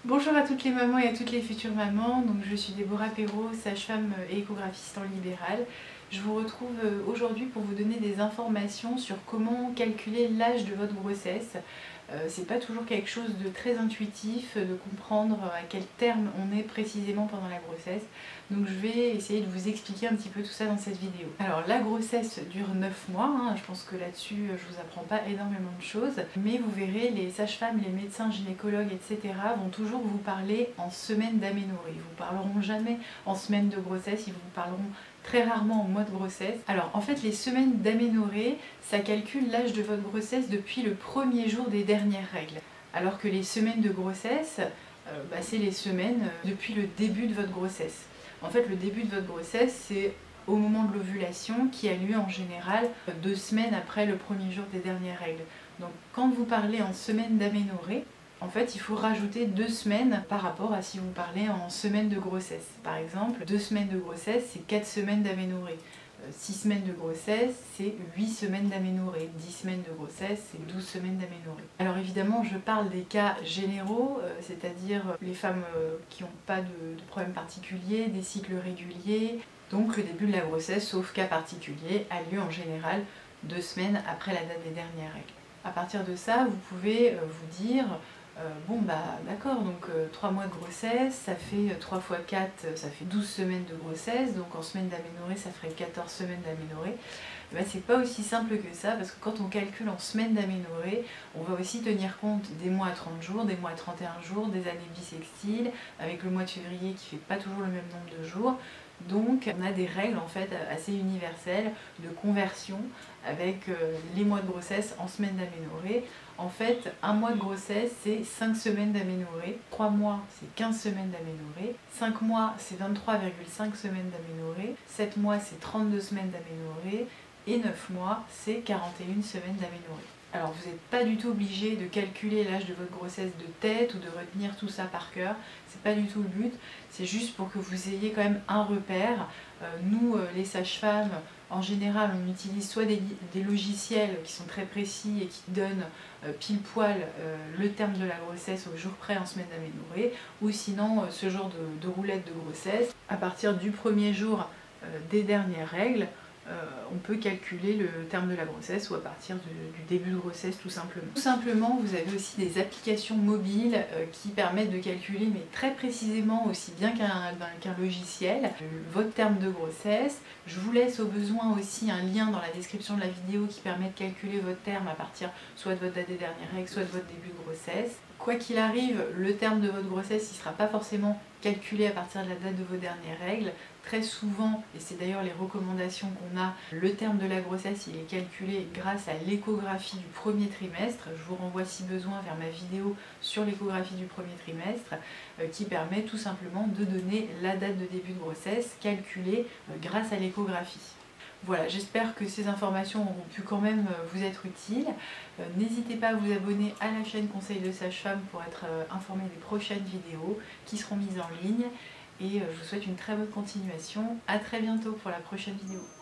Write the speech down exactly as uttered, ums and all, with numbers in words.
Bonjour à toutes les mamans et à toutes les futures mamans, donc je suis Déborah Perrault, sage-femme et échographiste en libéral. Je vous retrouve aujourd'hui pour vous donner des informations sur comment calculer l'âge de votre grossesse. Euh, c'est pas toujours quelque chose de très intuitif de comprendre à quel terme on est précisément pendant la grossesse. Donc je vais essayer de vous expliquer un petit peu tout ça dans cette vidéo. Alors la grossesse dure neuf mois, hein, je pense que là-dessus je vous apprends pas énormément de choses. Mais vous verrez, les sages-femmes, les médecins, gynécologues, et cetera vont toujours vous parler en semaine d'aménorrhée. Ils vous parleront jamais en semaine de grossesse, ils vous parleront très rarement en mois de grossesse. Alors en fait les semaines d'aménorrhée, ça calcule l'âge de votre grossesse depuis le premier jour des dernières règles. Alors que les semaines de grossesse, euh, bah, c'est les semaines euh, depuis le début de votre grossesse. En fait le début de votre grossesse c'est au moment de l'ovulation qui a lieu en général deux semaines après le premier jour des dernières règles. Donc quand vous parlez en semaine d'aménorrhée, en fait, il faut rajouter deux semaines par rapport à si vous parlez en semaine de grossesse. Par exemple, deux semaines de grossesse, c'est quatre semaines d'aménorrhée. six semaines de grossesse, c'est huit semaines d'aménorrhée. dix semaines de grossesse, c'est douze semaines d'aménorrhée. Alors évidemment, je parle des cas généraux, euh, c'est-à-dire les femmes euh, qui n'ont pas de, de problème particulier, des cycles réguliers. Donc le début de la grossesse, sauf cas particulier, a lieu en général deux semaines après la date des dernières règles. À partir de ça, vous pouvez euh, vous dire Euh, bon bah d'accord, donc euh, trois mois de grossesse, ça fait euh, trois fois quatre, ça fait douze semaines de grossesse, donc en semaine d'aménorrhée ça ferait quatorze semaines d'aménorrhée. Ben, c'est pas aussi simple que ça, parce que quand on calcule en semaines d'aménorrhée, on va aussi tenir compte des mois à trente jours, des mois à trente et un jours, des années bissextiles, avec le mois de février qui fait pas toujours le même nombre de jours. Donc on a des règles en fait assez universelles de conversion avec euh, les mois de grossesse en semaines d'aménorrhée. En fait, un mois de grossesse c'est cinq semaines d'aménorrhée, trois mois c'est quinze semaines d'aménorrhée, cinq mois c'est vingt-trois virgule cinq semaines d'aménorrhée, sept mois c'est trente-deux semaines d'aménorrhée et neuf mois c'est quarante et une semaines d'aménorrhée. Alors vous n'êtes pas du tout obligé de calculer l'âge de votre grossesse de tête ou de retenir tout ça par cœur, c'est pas du tout le but, c'est juste pour que vous ayez quand même un repère. Euh, nous euh, les sages-femmes, en général on utilise soit des, des logiciels qui sont très précis et qui donnent euh, pile poil euh, le terme de la grossesse au jour près en semaine d'aménorrhée, ou sinon euh, ce genre de, de roulette de grossesse. À partir du premier jour euh, des dernières règles, Euh, on peut calculer le terme de la grossesse ou à partir du, du début de grossesse tout simplement. Tout simplement, vous avez aussi des applications mobiles euh, qui permettent de calculer, mais très précisément, aussi bien qu'un qu'un logiciel, euh, votre terme de grossesse. Je vous laisse au besoin aussi un lien dans la description de la vidéo qui permet de calculer votre terme à partir soit de votre date des dernières règles, soit de votre début de grossesse. Quoi qu'il arrive, le terme de votre grossesse il ne sera pas forcément calculé à partir de la date de vos dernières règles. Très souvent, et c'est d'ailleurs les recommandations qu'on a, le terme de la grossesse il est calculé grâce à l'échographie du premier trimestre. Je vous renvoie si besoin vers ma vidéo sur l'échographie du premier trimestre euh, qui permet tout simplement de donner la date de début de grossesse calculée euh, grâce à l'échographie. Voilà, j'espère que ces informations auront pu quand même vous être utiles. Euh, N'hésitez pas à vous abonner à la chaîne Conseil de Sage-Femme pour être euh, informé des prochaines vidéos qui seront mises en ligne. Et euh, je vous souhaite une très bonne continuation. A très bientôt pour la prochaine vidéo.